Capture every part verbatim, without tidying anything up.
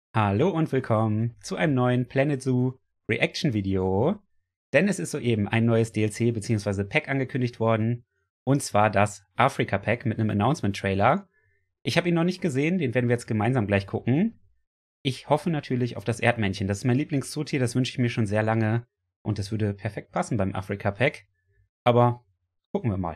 Hallo und willkommen zu einem neuen Planet Zoo Reaction Video. Denn es ist soeben ein neues D L C bzw. Pack angekündigt worden. Und zwar das Afrika Pack mit einem Announcement Trailer. Ich habe ihn noch nicht gesehen, den werden wir jetzt gemeinsam gleich gucken. Ich hoffe natürlich auf das Erdmännchen. Das ist mein Lieblingszootier, das wünsche ich mir schon sehr lange. Und das würde perfekt passen beim Afrika Pack. Aber gucken wir mal.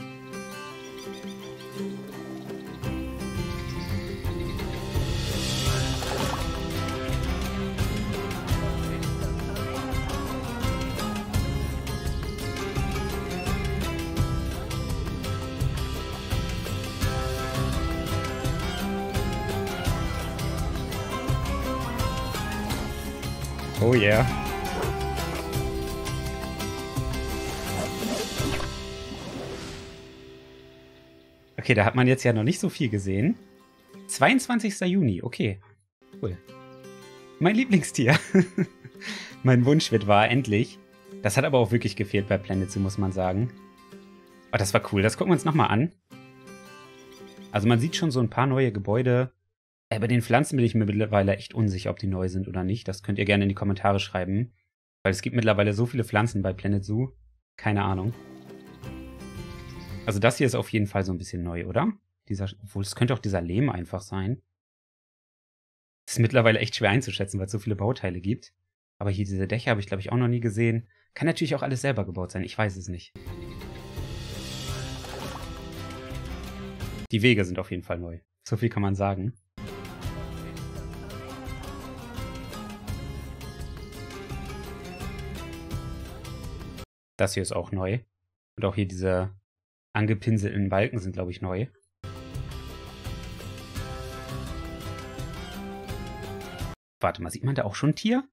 Oh yeah. Okay, da hat man jetzt ja noch nicht so viel gesehen. zweiundzwanzigster Juni, okay. Cool. Mein Lieblingstier. Mein Wunsch wird wahr, endlich. Das hat aber auch wirklich gefehlt bei Planet Zoo, muss man sagen. Oh, das war cool. Das gucken wir uns nochmal an. Also man sieht schon so ein paar neue Gebäude. Äh, bei den Pflanzen bin ich mir mittlerweile echt unsicher, ob die neu sind oder nicht. Das könnt ihr gerne in die Kommentare schreiben. Weil es gibt mittlerweile so viele Pflanzen bei Planet Zoo. Keine Ahnung. Also das hier ist auf jeden Fall so ein bisschen neu, oder? Dieser, obwohl, es könnte auch dieser Lehm einfach sein. Das ist mittlerweile echt schwer einzuschätzen, weil es so viele Bauteile gibt. Aber hier diese Dächer habe ich, glaube ich, auch noch nie gesehen. Kann natürlich auch alles selber gebaut sein, ich weiß es nicht. Die Wege sind auf jeden Fall neu. So viel kann man sagen. Das hier ist auch neu. Und auch hier diese angepinselten Balken sind, glaube ich, neu. Warte mal, sieht man da auch schon ein Tier?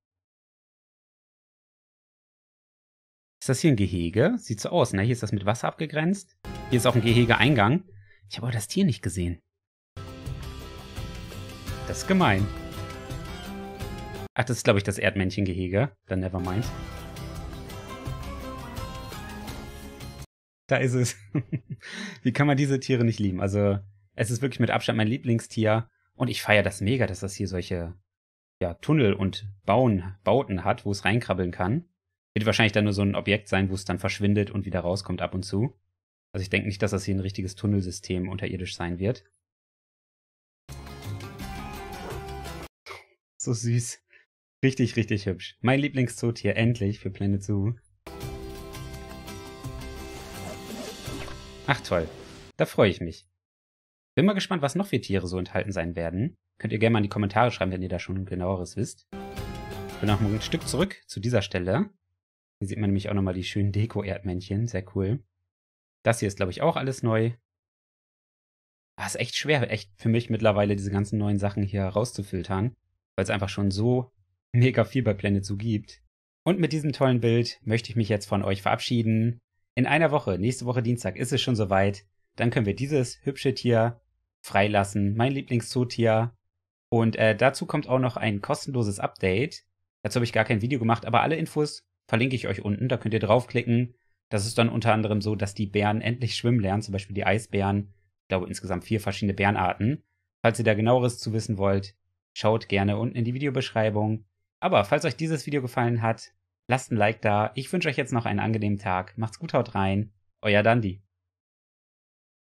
Ist das hier ein Gehege? Sieht so aus, ne? Hier ist das mit Wasser abgegrenzt. Hier ist auch ein Gehegeeingang. Ich habe aber das Tier nicht gesehen. Das ist gemein. Ach, das ist, glaube ich, das Erdmännchen-Gehege. Dann nevermind. Da ist es. Wie kann man diese Tiere nicht lieben? Also, es ist wirklich mit Abstand mein Lieblingstier. Und ich feiere das mega, dass das hier solche ja, Tunnel und Bauen, Bauten hat, wo es reinkrabbeln kann. Wird wahrscheinlich dann nur so ein Objekt sein, wo es dann verschwindet und wieder rauskommt ab und zu. Also ich denke nicht, dass das hier ein richtiges Tunnelsystem unterirdisch sein wird. So süß. Richtig, richtig hübsch. Mein Lieblingszootier endlich für Planet Zoo. Ach toll, da freue ich mich. Bin mal gespannt, was noch für Tiere so enthalten sein werden. Könnt ihr gerne mal in die Kommentare schreiben, wenn ihr da schon genaueres wisst. Ich bin noch ein Stück zurück zu dieser Stelle. Hier sieht man nämlich auch nochmal die schönen Deko-Erdmännchen, sehr cool. Das hier ist, glaube ich, auch alles neu. Ah, ist echt schwer, echt für mich mittlerweile diese ganzen neuen Sachen hier rauszufiltern, weil es einfach schon so mega viel bei Planet Zoo gibt. Und mit diesem tollen Bild möchte ich mich jetzt von euch verabschieden. In einer Woche, nächste Woche Dienstag, ist es schon soweit. Dann können wir dieses hübsche Tier freilassen, mein Lieblingszootier. Und äh, dazu kommt auch noch ein kostenloses Update. Dazu habe ich gar kein Video gemacht, aber alle Infos verlinke ich euch unten. Da könnt ihr draufklicken. Das ist dann unter anderem so, dass die Bären endlich schwimmen lernen, zum Beispiel die Eisbären. Ich glaube insgesamt vier verschiedene Bärenarten. Falls ihr da genaueres zu wissen wollt, schaut gerne unten in die Videobeschreibung. Aber falls euch dieses Video gefallen hat, lasst ein Like da. Ich wünsche euch jetzt noch einen angenehmen Tag. Macht's gut, haut rein. Euer Dandi.